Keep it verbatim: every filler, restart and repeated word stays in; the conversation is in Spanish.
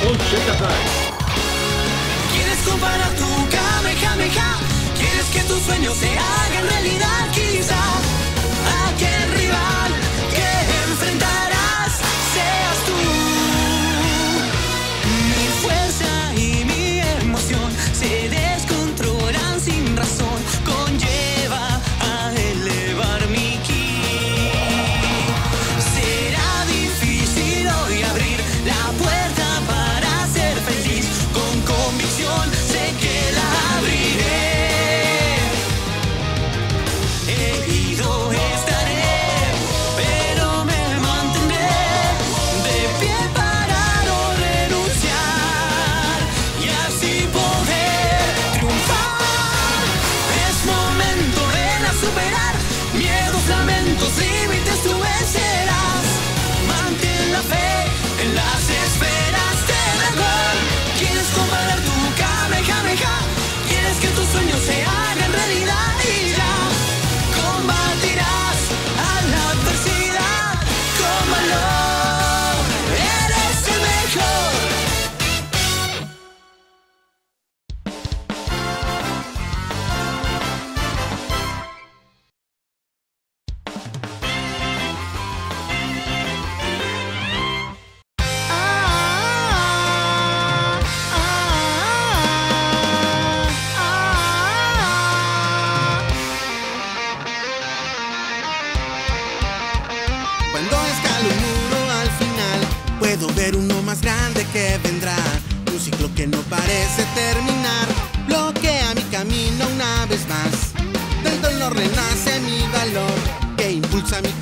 ¿Quieres comparar tu Kamehameha? ¿Quieres que tus sueños se hagan realidad? Quizá aquel rival que enfrentarás seas tú. Mi fuerza y mi emoción se descontrolan sin razón. Conlleva a elevar mi ki. Será difícil hoy abrir la puerta para ser feliz. Con convicción sé que la abriré. Herido estaré, pero me mantendré de pie para no renunciar y así poder triunfar. Es momento de la superar miedos, lamentos, límites, tú vencerás. Mantén la fe en las esferas del dragón. ¿Quieres comparar tu Kamehameha? ¿Quieres que tus sueños se hagan realidad? Y ya combatirás a la adversidad con valor. Eres el mejor. Cuando escalo un muro al final, puedo ver uno más grande que vendrá. Un ciclo que no parece terminar, bloquea mi camino una vez más. Del dolor renace mi valor, que impulsa mi